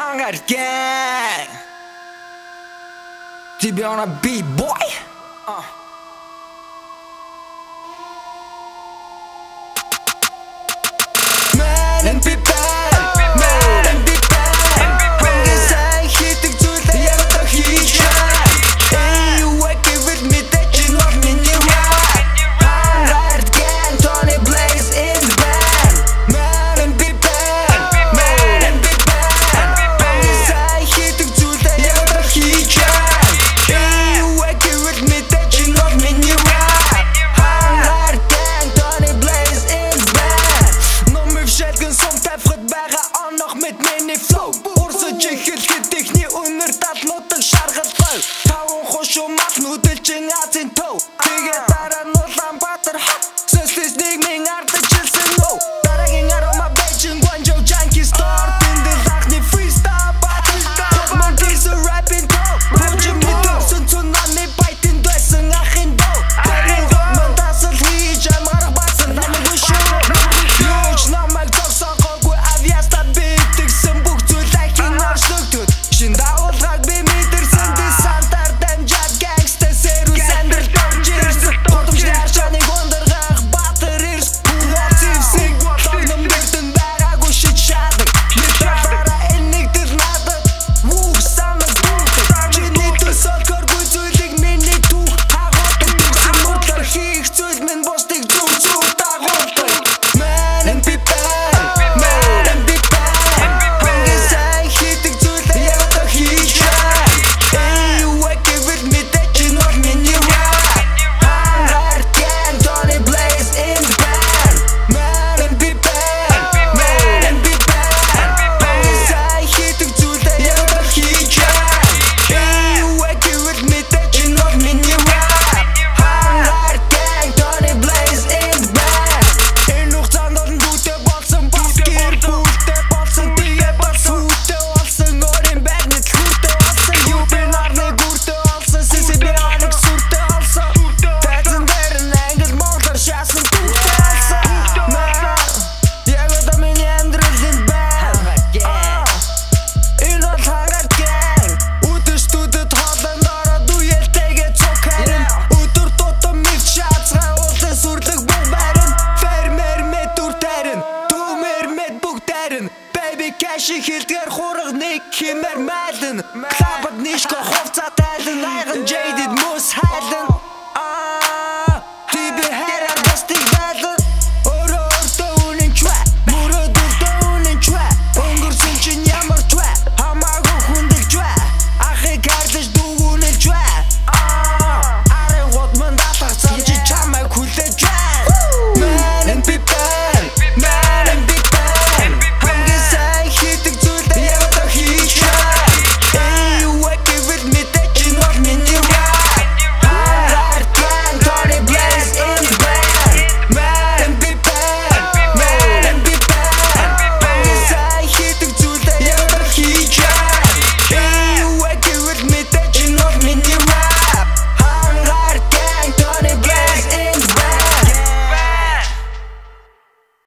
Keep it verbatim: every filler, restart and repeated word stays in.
Hangar Gang. To be on a beat, boy. Uh. Man and be bad, man and be bad. When you say hit the truth, you have to hit it. Hey, you working with me, that you love me, you right. Hangar Gang, Tony Blaze in the band. Man and be bad, man and be bad. When you say hit the truth, you have to hit it. Hey, you working with me, that you love me, you right. Hangar Gang, Tony Blaze in the band. Shotgun som tefret байгаа on nog met mini flow. Урсаж ихэлхэд техний өнөр талнуудыг шаргал бай. Таван хошуу махнуудэл чин азин төв. Тэгээ дараа нь Улаанбаатар хот. Сөслөс нийгмийн ардаж жилсэн нөө. Дараагийн арома Beijing Guangzhou Junkie Store. Тэндэл анхны freestyle battle. Томон дийсэ rapping toe. Бочим мэдсэн цунами байтэн дайсан ахын дөө. Тэрэн гомон тасал хийж амарх басан намайг өшөө. Юуч намайг зогсоогоогүй авьяаста битгсэн бүх зүйл ахин оршигдод. Шин дагуулгаг би мэдэрсэн десантаар дамжаад gangsta сервис амьдрал тавж ирсэн. Хотомчны арчааны гондаргах батар ирс. Хугал зевсэг тогном мэрдэн байгаагүй шид шаадаг. Мэдрэхаараа энэгдэл надад вух санаг бүгд. Чиний төсөл көргүй зүйлийг миний түүх хагуулдаг. Тэгсэн мөртлөр хийх зүйл минь бусдыг зүг зүг дагуулдаг. Man and be bad, man and be bad. When you say hit the truth, you have to hit it. Hey, you working with me, that you love me, you right. Hangar Gang, Tony Blaze in the band. Man and be bad, man and be bad. When you say hit the truth, you have to hit it. Hey, you working with me, that you love me, you right. Hangar Gang, Tony Blaze in the band. Энэ хугацаанд бүтэ болсон бас гэр бүлтэй болсон тэгээ бас хүүтэй болсон өөрийн байрны төлөвтэй болсон юу би нарны гүртэй болсон сиси би анх сүртэй болсон тайзан дээр нь англ монголоор шаасан түүхтэй болсон яг одоо миний амьдралын байна энэ бол Hangar Gang үдэштүүдэд хоолойнд ороод үеэлтэйгээ цуг харин өдөр тутам мэд шаацгаа уулын сүрлэг бүх байрын фермер мэд дүртэрэн түмэр мэд бүгдэрэн baby cash хилдгэр хураг нэг химэр майлэн клабад нишко